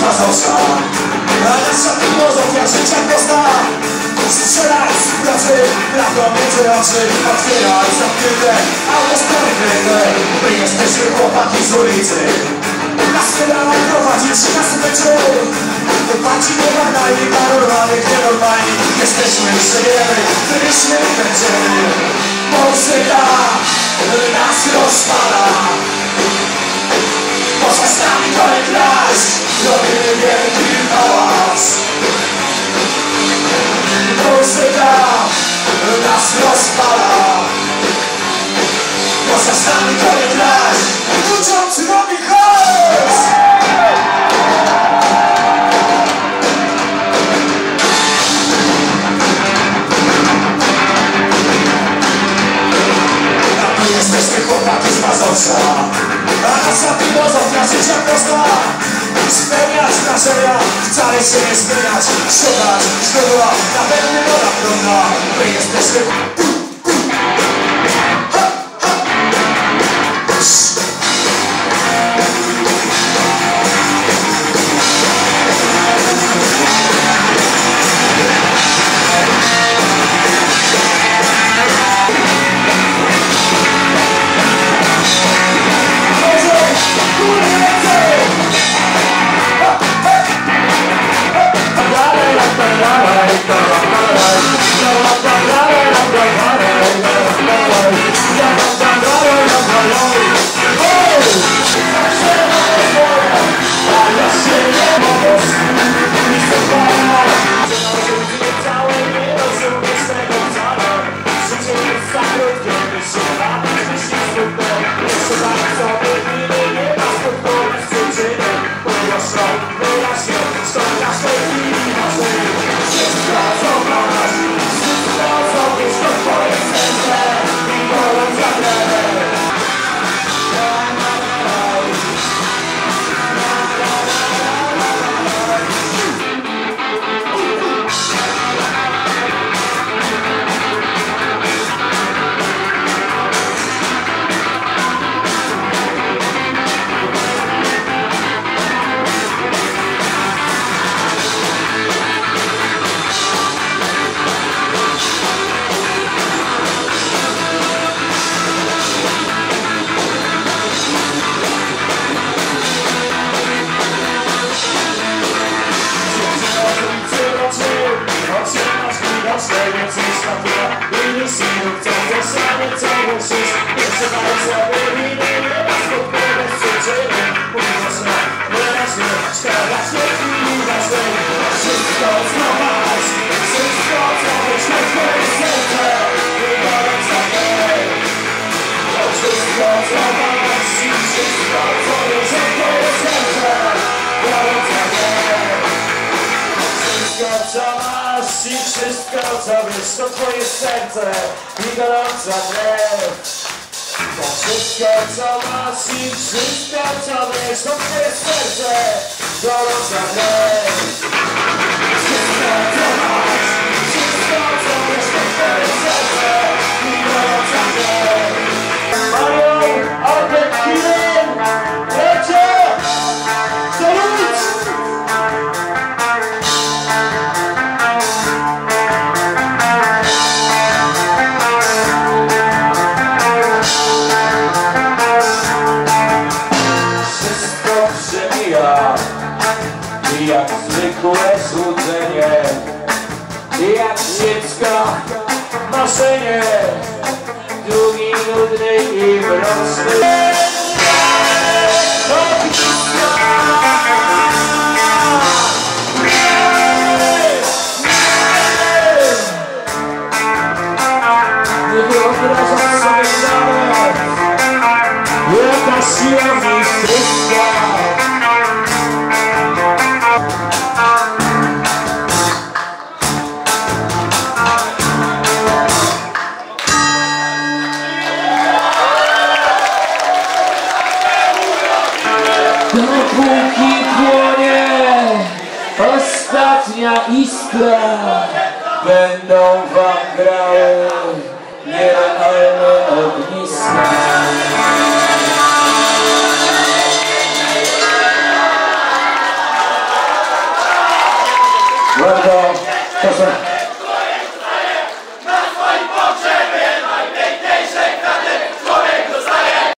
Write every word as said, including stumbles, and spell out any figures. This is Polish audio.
Mazowsza. A nasza filozofia życia prosta: strzelać z pracy, prawdą między oczy, otwierać zamknięte, albo sprawiedliwe. My jesteśmy chłopaki z ulicy, nas wydaną prowadzić nas meczy. Wypaci niewana i narodowanych nienormalni. Jesteśmy, żyjemy, byliśmy, będziemy. Muzyka nas rozpala. Można z nami dalej grać, robimy wielki hałas. Muzyka nas rozpala. Można z nami dalej grać, wrócący robi hałas. Jesteśmy chłopaki z Mazowsza. A nasza filozofia życia prosta: spełniać marzenia, wcale się nie zmieniać, szukać źródła, na pewno woda prądna. My jesteśmy ha, ha. Wszystko, co wiesz, to twoje serce i gorąca krew. To wszystko, co masz i wszystko, co wiesz, to twoje serce, gorąca krew. Wszystko, co masz, wszystko, co wiesz, to twoje serce i gorąca krew. Mają oddech chwilę, lecie, salut! Jak zwykłe złudzenie, jak dziecka marzenie, długi, nudny i mroczny. Nie wyobrażam sobie nawet, jaka siła mistrzostwa. Dopóki płonie ostatnia iskra, będą wam grały nierealne ogniska. Bardzo proszę.